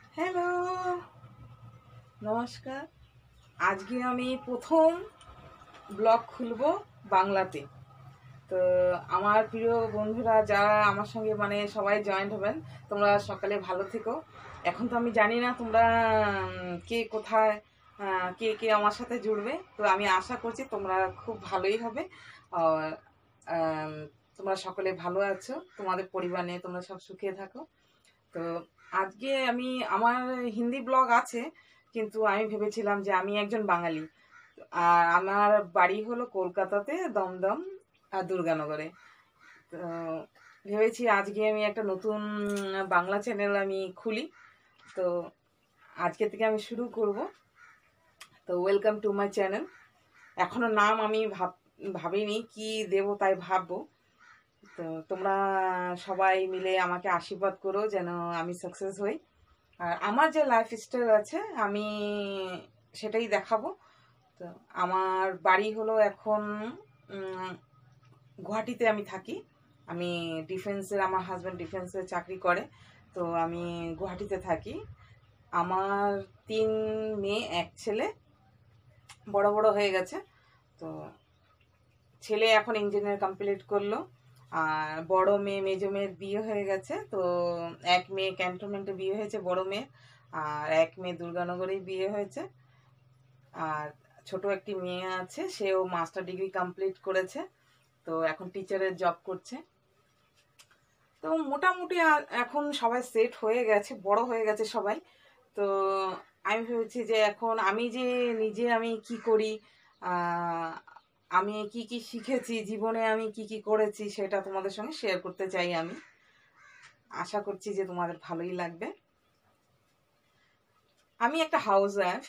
Hello, নমস্কার। আজকে আমি প্রথম ব্লগ খুলবো বাংলাতে। তো আমার প্রিয় বন্ধুরা যারা আমার সঙ্গে সবাই জয়েন্ট হবেন, তোমরা সকালে ভালো থেকো। এখন তো আমি জানি না তোমরা কে কোথায়, কে কে আমার সাথে জুড়বে। তো আমি আশা করছি তোমরা খুব ভালোই হবে। আর আম, তোমরা সকলে ভালো আছো, তোমাদের পরিবার নিয়ে তোমরা সব সুখে থাকো। তো আজকে আমার হিন্দি ব্লগ আছে, কিন্তু আমি ভেবেছিলাম যে আমি একজন বাঙালি। আর আমার বাড়ি হলো কলকাতাতে, দমদম আর দুর্গানগরে। তো ভেবেছি আজকে আমি একটা নতুন বাংলা চ্যানেল আমি খুলি। তো আজকে থেকে আমি শুরু করব। তো ওয়েলকাম টু মাই চ্যানেল। এখনো নাম আমি ভাবিনি কি দেব, তাই ভাববো। তো তোমরা সবাই মিলে আমাকে আশীর্বাদ করো যেন আমি সাকসেস হই। আর আমার যে লাইফ স্টাইল আছে আমি সেটাই দেখাবো। তো আমার বাড়ি হলো এখন উম, গুয়াহাটিতে আমি থাকি। আমি আমার হাজব্যান্ড ডিফেন্সে চাকরি করে। তো আমি গুয়াহাটিতে থাকি। আমার 3 মেয়ে 1 ছেলে, বড় বড় হয়ে গেছে। তো ছেলে এখন ইঞ্জিনিয়ার কমপ্লিট করলো। আর বড় মেয়ে, মেজো মেয়ের বিয়ে হয়ে গেছে। তো এক মেয়ে ক্যান্টনমেন্টে বিয়ে হয়েছে, বড় মেয়ে। আর এক মেয়ে দুর্গানগরেই বিয়ে হয়েছে। আর ছোট একটি মেয়ে আছে, সেও মাস্টার ডিগ্রি কমপ্লিট করেছে। তো এখন টিচারের জব করছে। তো মোটামুটি এখন সবাই সেট হয়ে গেছে, বড় হয়ে গেছে সবাই। তো আমি ভেবেছি যে এখন আমি যে নিজে আমি কি করি, আহ, আমি কি কি শিখেছি জীবনে, আমি কি কি করেছি সেটা তোমাদের সঙ্গে শেয়ার করতে চাই আমি। আশা করছি যে তোমাদের ভালোই লাগবে। আমি একটা হাউস ওয়াইফ।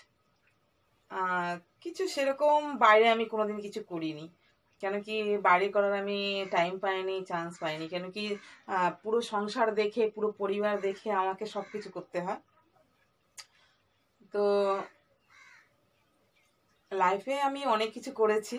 কিছু সেরকম বাইরে আমি কোনোদিন কিছু করিনি। কেন কি বাইরে করার আমি টাইম পাইনি, চান্স পাইনি। কেন কি পুরো সংসার দেখে, পুরো পরিবার দেখে আমাকে সবকিছু করতে হয়। তো লাইফে আমি অনেক কিছু করেছি।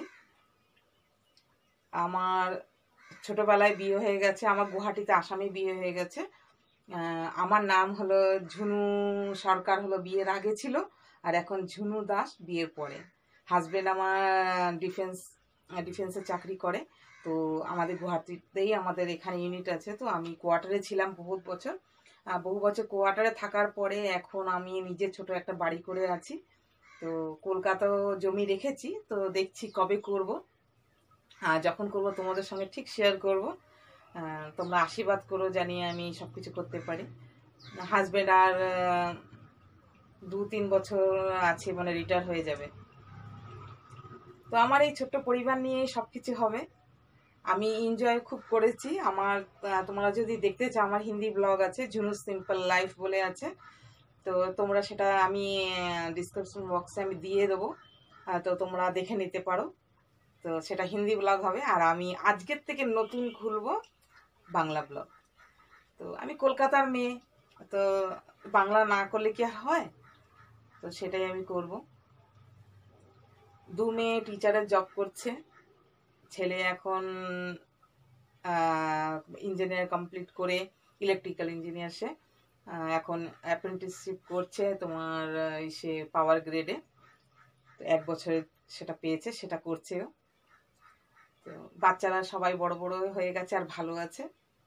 আমার ছোটবেলায় বিয়ে হয়ে গেছে, আমার গুয়াহাটিতে আসামে বিয়ে হয়ে গেছে। আমার নাম হলো ঝুনু সরকার, হলো বিয়ের আগে ছিল। আর এখন ঝুনু দাস বিয়ের পরে। হাজবেন্ড আমার ডিফেন্সে চাকরি করে। তো আমাদের গুয়াহাটিতেই আমাদের এখানে ইউনিট আছে। তো আমি কোয়ার্টারে ছিলাম বহু বছর। বহু বছর কোয়ার্টারে থাকার পরে এখন আমি নিজের ছোট একটা বাড়ি করে আছি। তো কলকাতাও জমি রেখেছি, তো দেখছি কবে করব। যখন করব তোমাদের সঙ্গে ঠিক শেয়ার করব। তোমরা আশীর্বাদ করো জানি আমি সবকিছু করতে পারি। হাজবেন্ড আর 2-3 বছর আছে, রিটায়ার হয়ে যাবে। তো আমার এই ছোট্ট পরিবার নিয়ে সবকিছু হবে। আমি এনজয় খুব করেছি। তোমরা যদি দেখতে চাও, আমার হিন্দি ব্লগ আছে, ঝুনু সিম্পল লাইফ বলে আছে। তো তোমরা সেটা আমি ডিসক্রিপশন বক্সে আমি দিয়ে দেবো। তো তোমরা দেখে নিতে পারো। তো সেটা হিন্দি ব্লগ হবে। আর আমি আজকের থেকে নতুন খুলবো বাংলা ব্লগ। তো আমি কলকাতার মেয়ে, তো বাংলা না করলে কি আর হয়? তো সেটাই আমি করব। 2 মেয়ে টিচারের জব করছে। ছেলে এখন ইঞ্জিনিয়ার কমপ্লিট করে, ইলেকট্রিক্যাল ইঞ্জিনিয়ার সে। এখন অ্যাপ্রেন্টিসশিপ করছে তোমার সে পাওয়ার গ্রেডে। তো 1 বছরে সেটা পেয়েছে, সেটা করছেও। তো বাচ্চারা সবাই বড় বড় হয়ে গেছে আর ভালো আছে।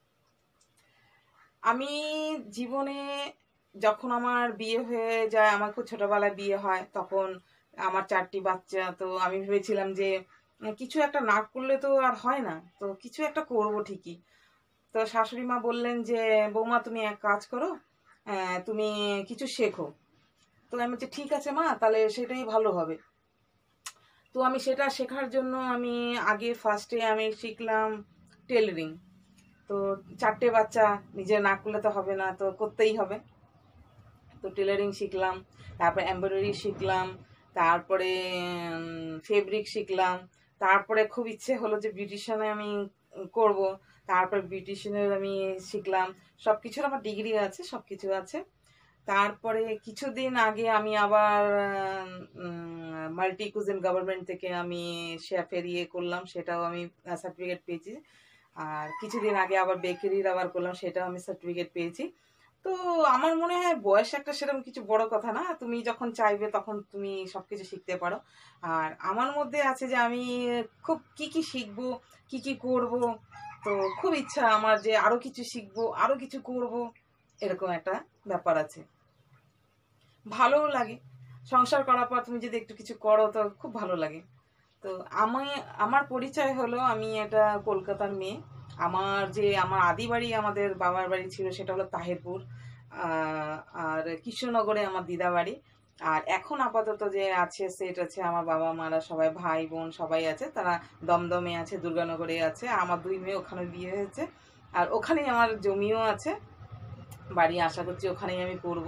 আমি জীবনে যখন আমার বিয়ে হয়ে যায়, আমার খুব ছোটবেলায় বিয়ে হয়, তখন আমার 4টি বাচ্চা। তো আমি ভেবেছিলাম যে কিছু একটা না করলে তো আর হয় না, তো কিছু একটা করব ঠিকই। তো শাশুড়ি মা বললেন যে বৌমা তুমি এক কাজ করো, তুমি কিছু শেখো। তো আমি বলছি ঠিক আছে মা, তাহলে সেটাই ভালো হবে। তো আমি সেটা শেখার জন্য আমি আগে ফার্স্টে আমি শিখলাম টেলারিং। তো 4টে বাচ্চা, নিজে না করলে তো হবে না, তো করতেই হবে। তো টেলারিং শিখলাম, তারপরে এমব্রয়ডারি শিখলাম, তারপরে ফেব্রিক শিখলাম। তারপরে খুব ইচ্ছে হলো যে বিউটিশিয়ানে আমি করব। তারপরে বিউটিশিয়ানের আমি শিখলাম। সব কিছুর আমার ডিগ্রি আছে, সব কিছু আছে। তারপরে কিছুদিন আগে আমি আবার মাল্টি কুজিন গভর্নমেন্ট থেকে আমি শেফের ইয়ে করলাম, সেটাও আমি সার্টিফিকেট পেয়েছি। আর কিছুদিন আগে আবার বেকারির আবার করলাম, সেটাও আমি সার্টিফিকেট পেয়েছি। তো আমার মনে হয় বয়স একটা সেরকম কিছু বড় কথা না, তুমি যখন চাইবে তখন তুমি সবকিছু শিখতে পারো। আর আমার মধ্যে আছে যে আমি খুব কি কি শিখবো, কি কি করব, তো খুব ইচ্ছা আমার যে আরো কিছু শিখবো, আরো কিছু করব, এরকম একটা ব্যাপার আছে। ভালোও লাগে, সংসার করার পর তুমি যদি একটু কিছু করো তো খুব ভালো লাগে। তো আমি, আমার পরিচয় হলো আমি এটা কলকাতার মেয়ে। আমার আদি বাড়ি, আমাদের বাবার বাড়ি ছিল সেটা হলো তাহিরপুর, আর কৃষ্ণনগরে আমার দিদা বাড়ি। আর এখন আপাতত যে আছে সেট আছে, আমার বাবা মারা সবাই ভাই বোন সবাই আছে, তারা দমদমে আছে, দুর্গানগরে আছে। আমার দুই মেয়ে ওখানে বিয়ে হয়েছে, আর ওখানেই আমার জমিও আছে, বাড়ি আশা করছি ওখানেই আমি করবো।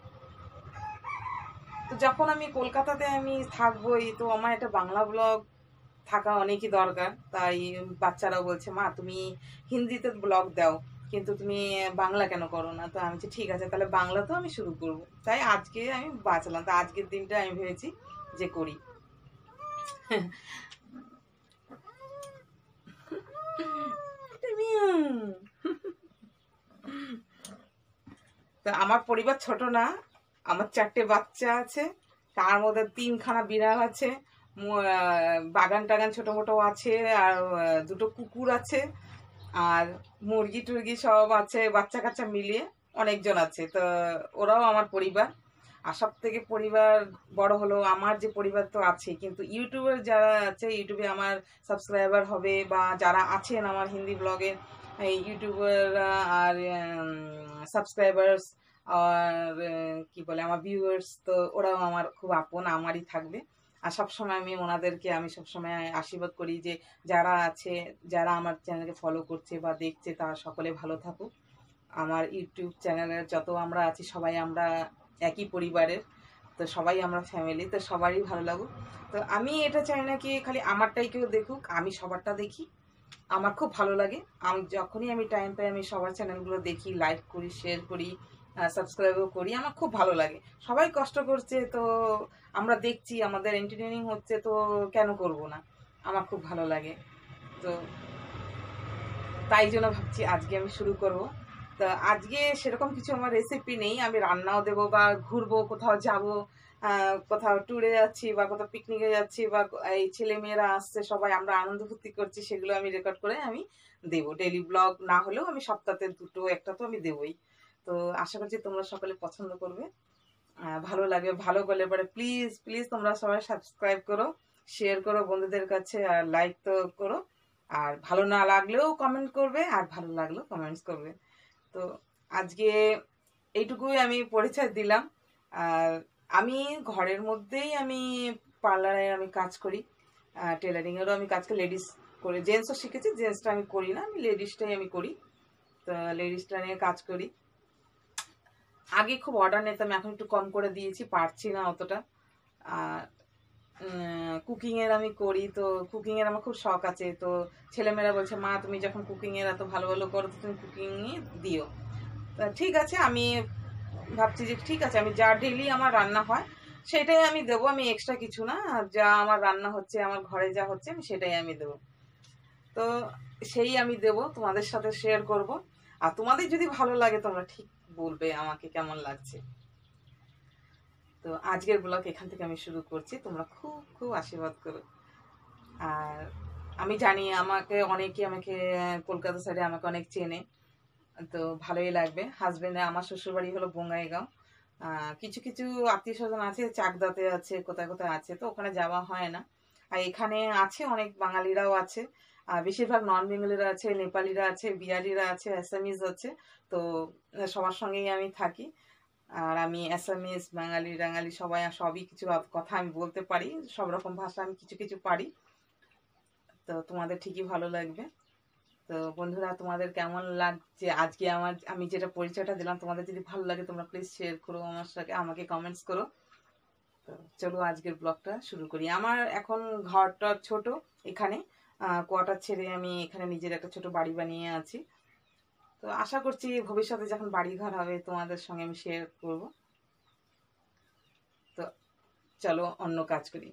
তো যখন আমি কলকাতাতে আমি থাকবোই, তো আমার একটা বাংলা ব্লগ থাকা অনেকই দরকার। তাই বাচ্চারাও বলছে, মা তুমি হিন্দিতে ব্লগ দাও, কিন্তু তুমি বাংলা কেন করো না? তো আমি বলছি ঠিক আছে, তাহলে বাংলাতেও আমি শুরু করব। তাই আজকে আমি বাঁচলাম, তো আজকের দিনটা আমি ভেবেছি যে করি। তো আমার পরিবার ছোট না, আমার 4টে বাচ্চা আছে, তার মধ্যে 3খানা বিড়াল আছে, বাগান টাগান ছোট মোটো আছে, আর 2টো কুকুর আছে, আর মুরগি টুরগি সব আছে, বাচ্চা কাচ্চা মিলিয়ে অনেকজন আছে। তো ওরাও আমার পরিবার। আর সব থেকে পরিবার বড় হলো আমার যে পরিবার তো আছে, কিন্তু ইউটিউবের যারা আছে, ইউটিউবে আমার সাবস্ক্রাইবার হবে বা যারা আছেন আমার হিন্দি ব্লগে ইউটিউবার আর সাবস্ক্রাইবার্স আর কি বলে আমার ভিউয়ার্স, তো ওরাও আমার খুব আপন, আমারই থাকবে। আর সবসময় আমি ওনাদেরকে আমি সবসময় আশীর্বাদ করি যে যারা আছে, যারা আমার চ্যানেলকে ফলো করছে বা দেখছে, তারা সকলে ভালো থাকুক। আমার ইউটিউব চ্যানেলের যত আমরা আছি সবাই আমরা একই পরিবারের, তো সবাই আমরা ফ্যামিলি, তো সবারই ভালো লাগুক। তো আমি এটা চাই না কি খালি আমারটাই কেউ দেখুক, আমি সবারটা দেখি, আমার খুব ভালো লাগে। আমি যখনই আমি টাইম পাই আমি সবার চ্যানেলগুলো দেখি, লাইক করি, শেয়ার করি, সাবস্ক্রাইবও করি, আমার খুব ভালো লাগে। সবাই কষ্ট করছে, তো আমরা দেখছি, আমাদের এন্টারটেনিং হচ্ছে, তো কেন করব না? আমার খুব ভালো লাগে। তো তাই জন্য ভাবছি আজকে আমি শুরু করব। তো আজকে সেরকম কিছু আমার রেসিপি নেই, আমি রান্নাও দেবো বা ঘুরবো, কোথাও যাব, কোথাও ট্যুরে যাচ্ছি বা কোথাও পিকনিকে যাচ্ছি, বা এই ছেলে মেয়েরা আসছে সবাই আমরা আনন্দ ফুর্তি করছি, সেগুলো আমি রেকর্ড করে আমি দেবো। ডেইলি ব্লগ না হলেও আমি সপ্তাহে 2টো একটা তো আমি দেবই। তো আশা করছি তোমরা সকলে পছন্দ করবে, ভালো লাগবে। ভালো করলে পরে প্লিজ প্লিজ তোমরা সবাই সাবস্ক্রাইব করো, শেয়ার করো বন্ধুদের কাছে, আর লাইক তো করো। আর ভালো না লাগলেও কমেন্ট করবে, আর ভালো লাগলেও কমেন্টস করবে। তো আজকে এইটুকুই আমি পরিচয় দিলাম। আর আমি ঘরের মধ্যেই আমি পার্লারে আমি কাজ করি, টেলারিংয়েরও আমি কাজ করি, লেডিস করে, জেন্টসও শিখেছি, জেন্টসটা আমি করি না, আমি লেডিসটাই আমি করি। তো লেডিসটা নিয়ে কাজ করি। আগে খুব অর্ডার নিতাম, এখন একটু কম করে দিয়েছি, পারছি না অতটা। আর কুকিং এর আমি করি, তো কুকিং এর আমার খুব শখ আছে। তো ছেলেমেয়েরা বলছে, মা তুমি যখন কুকিং এর এত ভালো ভালো করো, তো তুমি কুকিং দিও। তা ঠিক আছে, আমি ভাবছি যে ঠিক আছে, আমি যা ডেইলি আমার রান্না হয় সেটাই আমি দেবো, আমি এক্সট্রা কিছু না, যা আমার রান্না হচ্ছে আমার ঘরে যা হচ্ছে আমি সেটাই আমি দেবো। তো সেই আমি দেবো, তোমাদের সাথে শেয়ার করব। আর তোমাদের যদি ভালো লাগে তোমরা ঠিক বলবে আমাকে কেমন লাগছে। তো আজকের ব্লগ এখান থেকে আমি শুরু করছি, তোমরা খুব খুব আশীর্বাদ করো। আর আমি জানি আমাকে কলকাতা সাইডে আমাকে অনেক চেনে, তো ভালোই লাগবে। হাজবেন্ডে আমার শ্বশুরবাড়ি হলো বঙ্গাইগাঁও, কিছু কিছু আত্মীয় স্বজন আছে চাকদাতে আছে, কোথায় কোথায় আছে, তো ওখানে যাওয়া হয় না। আর এখানে আছে অনেক বাঙালিরাও আছে, বেশিরভাগ নন বেঙ্গলিরা আছে, নেপালিরা আছে, বিহারিরা আছে, অ্যাসামিজ আছে। তো সবার সঙ্গেই আমি থাকি। আর আমি অ্যাসামিজ, বাঙালি টাঙালি সবই কিছু কথা আমি বলতে পারি, সব রকম ভাষা আমি কিছু কিছু পারি। তো তোমাদের ঠিকই ভালো লাগবে। তো বন্ধুরা, তোমাদের কেমন লাগছে আজকে আমি যেটা পরিচয়টা দিলাম, তোমাদের যদি ভালো লাগে তোমরা প্লিজ শেয়ার করো আমার সাথে, আমাকে কমেন্টস করো। তো চলো আজকের ব্লগটা শুরু করি। আমার এখন ঘরটা ছোট, এখানে কোয়ার্টার ছেড়ে আমি এখানে নিজের একটা ছোট বাড়ি বানিয়ে আছি। তো আশা করছি ভবিষ্যতে যখন বাড়ি ঘর হবে তোমাদের সঙ্গে আমি শেয়ার করব। তো চলো অন্য কাজ করি।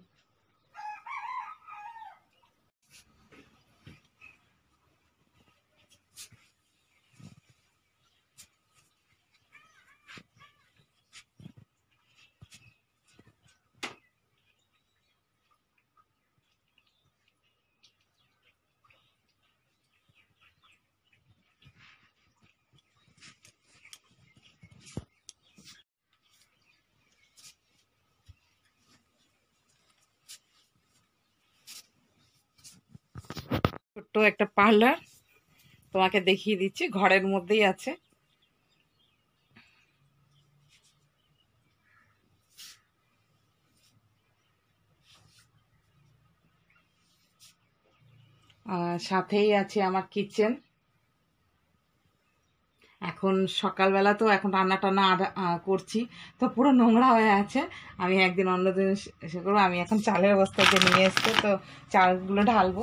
ছোট্ট একটা পার্লার, তোমাকে দেখিয়ে দিচ্ছি, ঘরের মধ্যেই আছে। সাথেই আছে আমার কিচেন। এখন সকালবেলা তো এখন রান্না টান্না করছি, তো পুরো নোংরা হয়ে আছে। আমি একদিন অন্যদিন এসে করবো। আমি এখন চালের বস্তাতে নিয়ে এসছে, তো চালগুলো ঢালবো।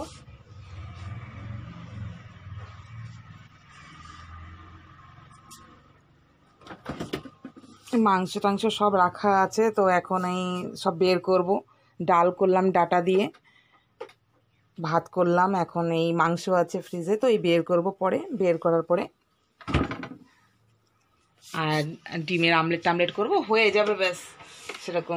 মাংস টাংস সব রাখা আছে, তো এখন এই সব বের করব। ডাল করলাম ডাটা দিয়ে, ভাত করলাম, এখন এই মাংস আছে ফ্রিজে, তো এই বের করব পরে। বের করার পরে আর ডিমের আমলেট টামলেট করবো, হয়ে যাবে ব্যাস সেরকম।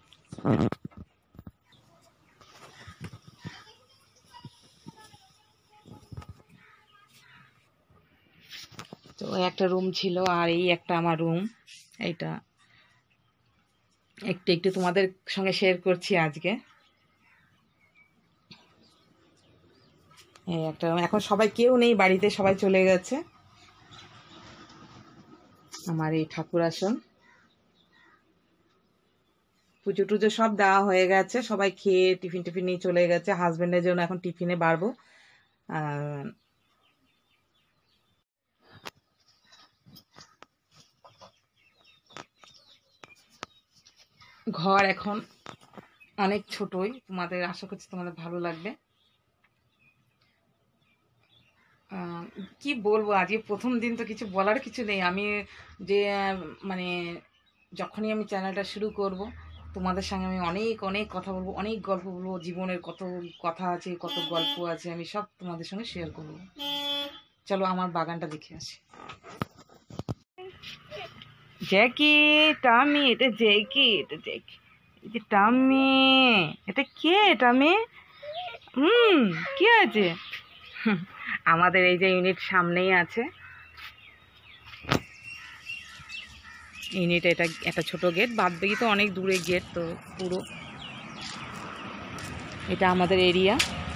তো একটা রুম ছিল, আর এই একটা আমার রুম। এইটা একটু একটু তোমাদের সঙ্গে শেয়ার করছি আজকে। এই একটা রুম, এখন সবাই কেউ নেই বাড়িতে, সবাই চলে গেছে। আমার এই ঠাকুর আসন, পুজো টুজো সব দেওয়া হয়ে গেছে, সবাই খেয়ে টিফিন টিফিন নিয়ে চলে গেছে। হাজবেন্ডের জন্য এখন টিফিনে বাড়বো। ঘর এখন অনেক ছোটই, তোমাদের আশা করছি তোমাদের ভালো লাগবে। কি বলবো, আজকে প্রথম দিন তো কিছু বলার কিছু নেই। আমি যে মানে যখনই আমি চ্যানেলটা শুরু করব, তোমাদের সঙ্গে আমি অনেক অনেক কথা বলবো, অনেক গল্প বলবো, জীবনের কত কথা আছে, কত গল্প আছে, আমি সব তোমাদের সঙ্গে শেয়ার করবো। চলো আমার বাগানটা দেখে আসি। জ্যাকি, টামি, এটা জ্যাকি, এটা জ্যাকি, এটা টামি, এটা কে টামি? কি আছে? আমাদের এই যে ইউনিট সামনেই আছে ইউনিট, এটা একটা ছোট গেট, বাদ বাকি তো অনেক দূরে গেট। তো পুরো এটা আমাদের এরিয়া।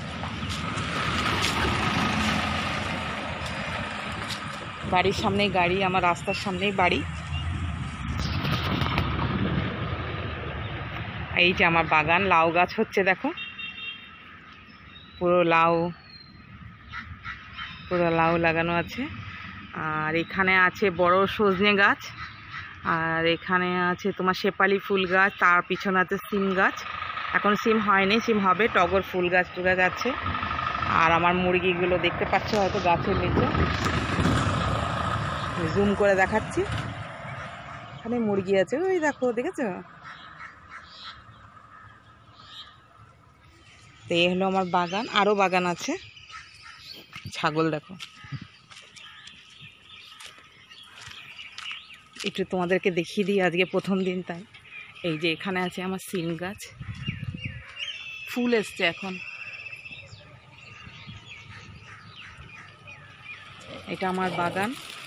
বাড়ির সামনেই গাড়ি, আমার রাস্তার সামনেই বাড়ি। এই যে আমার বাগান, লাউ গাছ হচ্ছে দেখো, পুরো লাউ, পুরো লাউ লাগানো আছে। আর এখানে আছে বড় সজনে গাছ, আর এখানে আছে তোমার শেপালি ফুল গাছ, তার পিছনে আছে সিম গাছ। এখন সিম হয়নি, সিম হবে। টগর ফুল গাছ টুগাছ আছে। আর আমার মুরগিগুলো দেখতে পাচ্ছ হয়তো গাছের নিচে, জুম করে দেখাচ্ছি। এখানে মুরগি আছে, ওই দেখো, দেখেছো? তো এই হলো আমার বাগান, আরও বাগান আছে। ছাগল দেখো। একটু তোমাদেরকে দেখিয়ে দিই, আজকে প্রথম দিন তাই। এই যে এখানে আছে আমার সিম গাছ, ফুল এসছে এখন। এটা আমার বাগান।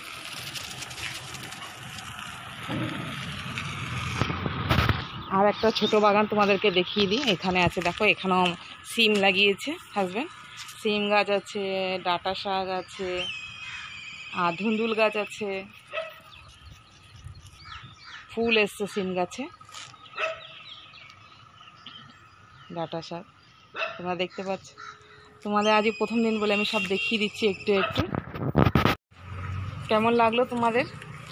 আর একটা ছোট বাগান তোমাদেরকে দেখিয়ে দিই, এখানে আছে দেখো, এখানেও সিম লাগিয়েছে হাজবেন্ড। সিম গাছ আছে, ডাঁটা শাক আছে, আর ধুন্দুল গাছ আছে, ফুল এসছে সিম গাছে, ডাঁটা শাক তোমরা দেখতে পাচ্ছ। তোমাদের আজই প্রথম দিন বলে আমি সব দেখিয়ে দিচ্ছি একটু একটু। কেমন লাগলো তোমাদের?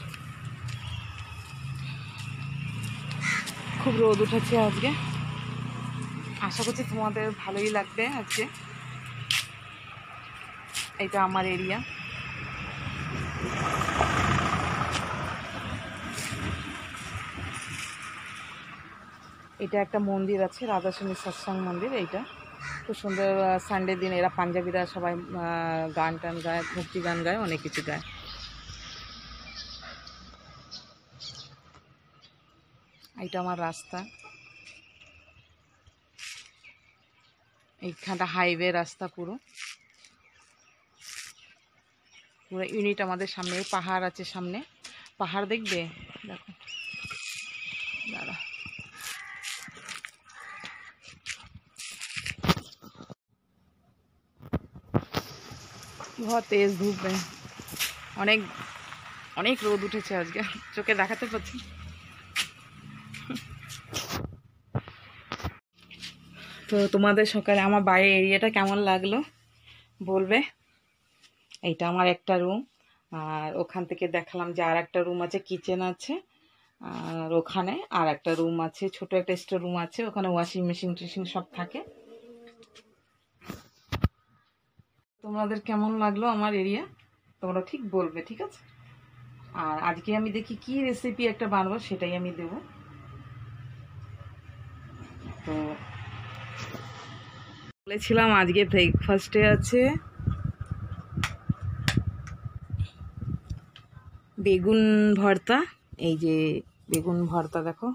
খুব রোদ উঠেছে আজকে, আশা করছি তোমাদের ভালোই লাগবে আজকে। এটা আমার এরিয়া। এটা একটা মন্দির আছে, রাধাস্বামী সৎসঙ্গ মন্দির। এইটা খুব সুন্দর, সানডে দিন এরা পাঞ্জাবিরা সবাই গান টান গায়, ভক্তি গান গায়, অনেক কিছু গায়। এইটা আমার রাস্তা, এইখানটা হাইওয়ে রাস্তা, পুরো পুরো ইউনিট আমাদের সামনে। পাহাড় আছে সামনে, পাহাড় দেখবে, দেখো, দাঁড়া। बहुत तेज धूप है, অনেক অনেক রোদ উঠেছে আজকে, চোখে দেখাতে পাচ্ছি। তো তোমাদের সকালে আমার বাইরের এরিয়াটা কেমন লাগলো বলবে। এইটা আমার একটা রুম, আর ওখান থেকে দেখালাম যে আর একটা রুম আছে, কিচেন আছে, আর ওখানে আর একটা রুম আছে, ছোট একটা স্টোর রুম আছে, ওখানে ওয়াশিং মেশিন টেশিন সব থাকে। তোমাদের কেমন লাগলো আমার এরিয়া তোমরা ঠিক বলবে, ঠিক আছে। আর আজকে আমি দেখি কি রেসিপি একটা বানাবো, সেটাই আমি দেব। তো বলেছিলাম আজকে ব্রেকফাস্টে আছে বেগুন ভর্তা, এই যে বেগুন ভর্তা দেখো,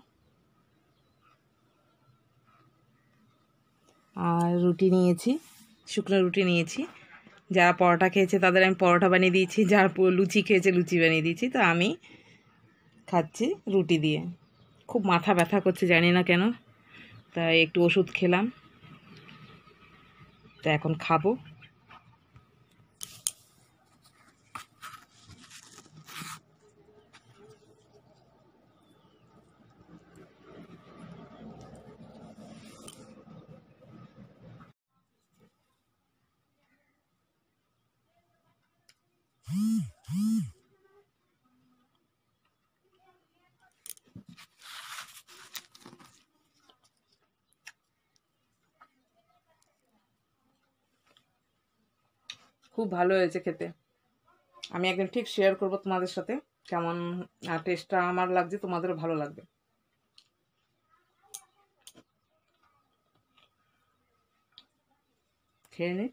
আর রুটি নিয়েছি, শুকনো রুটি নিয়েছি। যারা পরোটা খেয়েছে তাদের আমি পরোটা বানিয়ে দিয়েছি, যারা লুচি খেয়েছে লুচি বানিয়ে দিয়েছি। তো আমি খাচ্ছি রুটি দিয়ে। খুব মাথা ব্যথা করছে, জানি না কেন, তাই একটু ওষুধ খেলাম, তা এখন খাবো। খুব ভালো হয়েছে খেতে। আমি একদিন ঠিক শেয়ার করব তোমাদের সাথে কেমন টেস্টটা আমার লাগছে, তোমাদেরও ভালো লাগবে। খেয়ে নি।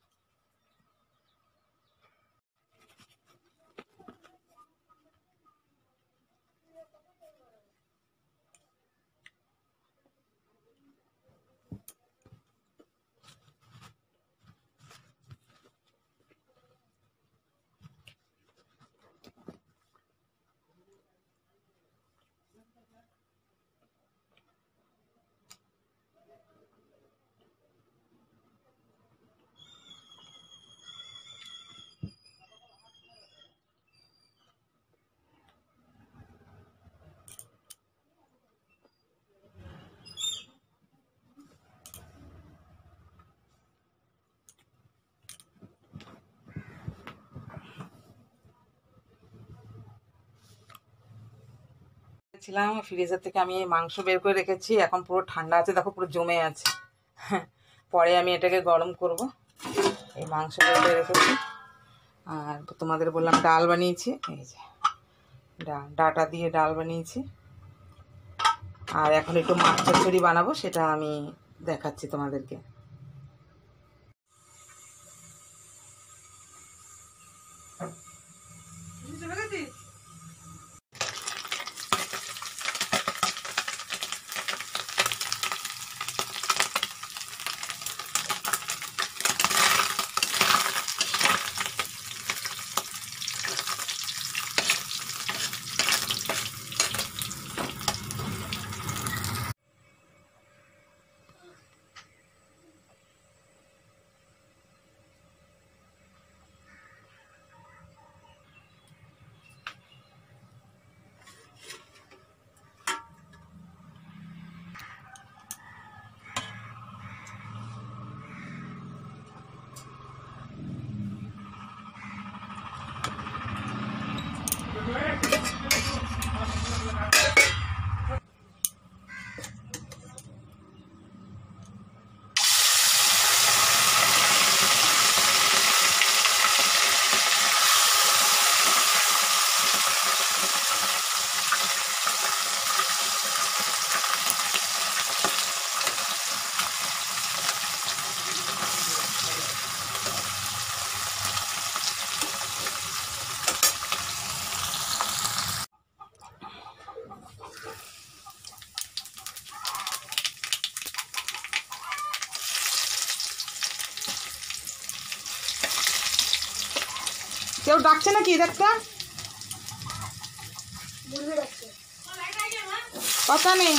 ছিলাম ফ্রিজার থেকে আমি মাংস বের করে রেখেছি, এখন পুরো ঠান্ডা আছে, দেখো পুরো জমে আছে। পরে আমি এটাকে গরম করব। এই মাংস বের করে রেখেছি, আর তোমাদের বললাম ডাল বানিয়েছি, এই যে ডাটা দিয়ে ডাল বানিয়েছি। আর এখন একটু মাছ চচ্চড়ি বানাবো, সেটা আমি দেখাচ্ছি তোমাদেরকে। কেউ ডাকছে নাকি একটা? কথা নেই।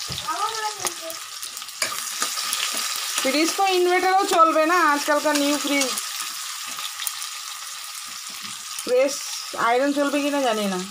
ফ্রিজ তো ইনভার্টারও চলবে না আজকালকার নিউ ফ্রিজ। প্রেস আয়রন চলবে কিনা জানি না।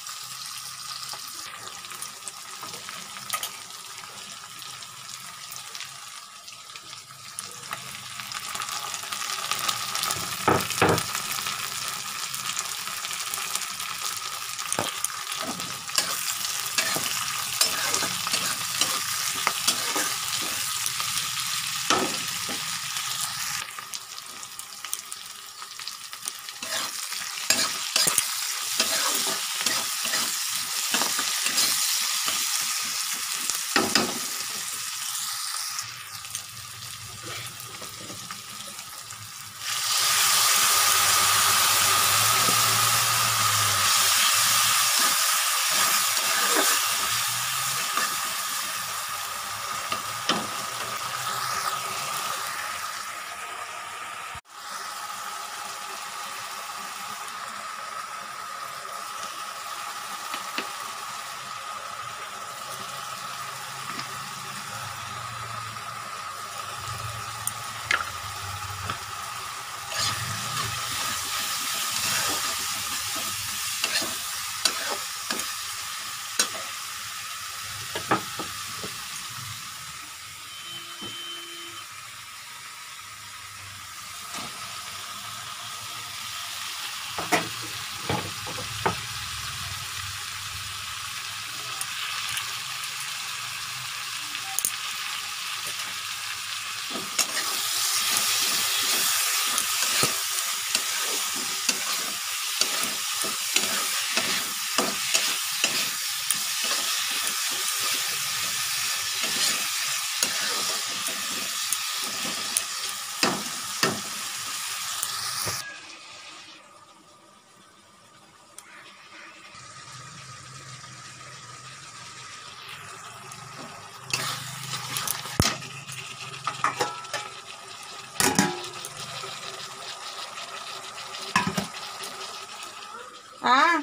হ্যাঁ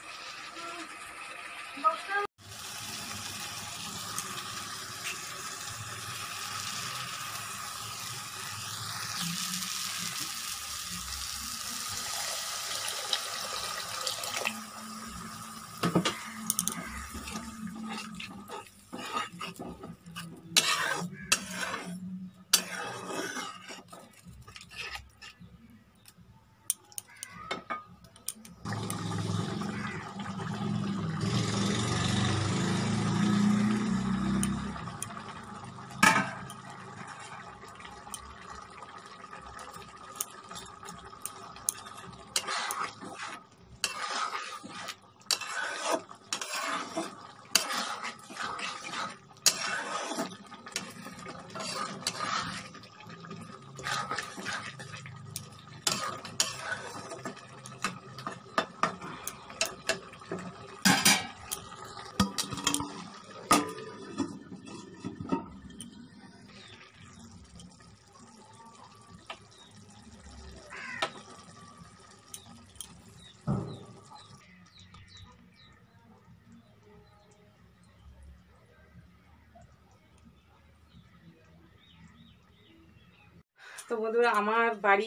তো বন্ধুরা, আমার বাড়ি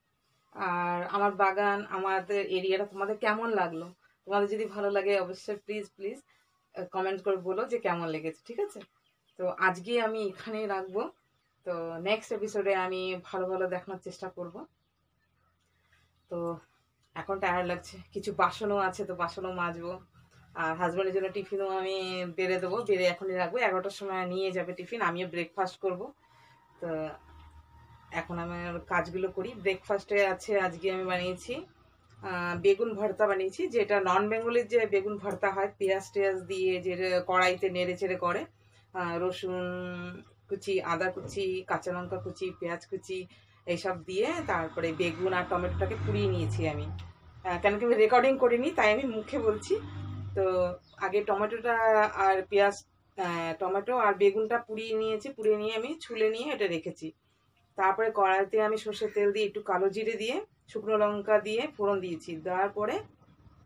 আর আমার বাগান, আমাদের এরিয়াটা তোমাদের কেমন লাগলো? তোমাদের যদি ভালো লাগে অবশ্যই প্লিজ প্লিজ কমেন্ট করে বলো যে কেমন লেগেছে, ঠিক আছে? তো আজকে আমি এখানেই রাখবো। তো নেক্সট এপিসোডে আমি ভালো ভালো দেখানোর চেষ্টা করব। তো এখন টায়ার্ড লাগছে, কিছু বাসনও আছে, তো বাসনও মাজবো। আর হাজব্যান্ডের জন্য টিফিনও আমি বেড়ে দেবো, বেড়ে এখনই রাখবো, 11টার সময় নিয়ে যাবে টিফিন, আমিও ব্রেকফাস্ট করব। তো এখন আমার কাজগুলো করি। ব্রেকফাস্টে আছে আজকে আমি বানিয়েছি বেগুন ভর্তা বানিয়েছি, যেটা নন বেঙ্গলির যে বেগুন ভর্তা হয় পেঁয়াজ টেয়াজ দিয়ে, যে কড়াইতে নেড়ে চেড়ে করে, রসুন কুচি, আদা কুচি, কাঁচা লঙ্কা কুচি, পেঁয়াজ কুচি এইসব দিয়ে তারপরে বেগুন আর টমেটোটাকে পুড়িয়ে নিয়েছি আমি। কেন কি আমি রেকর্ডিং করিনি, তাই আমি মুখে বলছি। তো আগে টমেটোটা আর পেঁয়াজ, টমেটো আর বেগুনটা পুড়িয়ে নিয়েছি, পুড়িয়ে নিয়ে আমি ছুলে নিয়ে এটা রেখেছি। তারপরে কড়াইতে আমি সর্ষের তেল দিয়ে একটু কালো জিরে দিয়ে শুকনো লঙ্কা দিয়ে ফোড়ন দিয়েছি। দেওয়ার পরে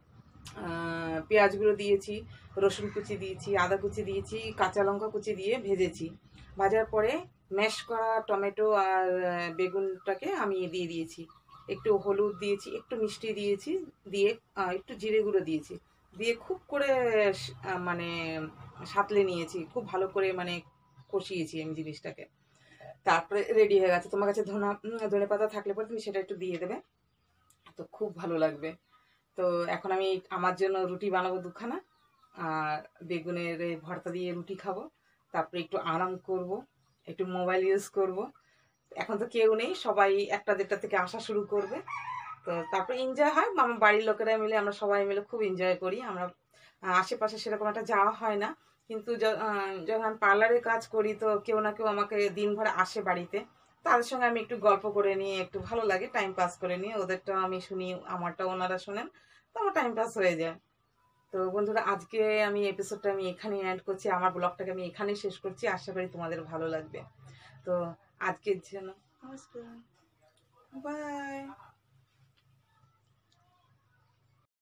পেঁয়াজগুলো দিয়েছি, রসুন কুচি দিয়েছি, আদা কুচি দিয়েছি, কাঁচা লঙ্কা কুচি দিয়ে ভেজেছি। ভাজার পরে ম্যাশ করা টমেটো আর বেগুনটাকে আমি দিয়ে দিয়েছি। একটু হলুদ দিয়েছি, একটু মিষ্টি দিয়েছি, দিয়ে একটু জিরে গুঁড়ো দিয়েছি, দিয়ে খুব করে মানে সাঁতলে নিয়েছি, খুব ভালো করে মানে কষিয়েছি আমি জিনিসটাকে। তারপরে রেডি হয়ে গেছে। তোমার কাছে ধনে পাতা থাকলে পরে তুমি সেটা একটু দিয়ে দেবে, তো খুব ভালো লাগবে। তো এখন আমি আমার জন্য রুটি বানাবো দুখানা, আর বেগুনের এই ভর্তা দিয়ে রুটি খাবো, তারপরে একটু আরাম করব, একটু মোবাইল ইউজ করব। এখন তো কেউ নেই, সবাই 1টা 1:30 থেকে আসা শুরু করবে। তো তারপরে এনজয় হয়, আমার বাড়ির লোকেরা মিলে, আমরা সবাই মিলে খুব এনজয় করি। আমরা আশেপাশে সেরকম একটা যাওয়া হয় না, কিন্তু যখন আমি পার্লারে কাজ করি তো কেউ না কেউ আমাকে দিনভর আসে বাড়িতে, তাদের সঙ্গে আমি একটু গল্প করে নিয়ে একটু ভালো লাগে, টাইম পাস করে নিয়ে, ওদেরটাও আমি শুনি, আমারটাও ওনারা শোনেন, তো আমার টাইম পাস হয়ে যায়। তো বন্ধুরা, আজকে আমি এপিসোডটা আমি এখানেই এন্ড করছি, আমার ব্লগটাকে আমি এখানেই শেষ করছি। আশা করি তোমাদের ভালো লাগবে। তো আজকের জন্য নমস্কার, বাই।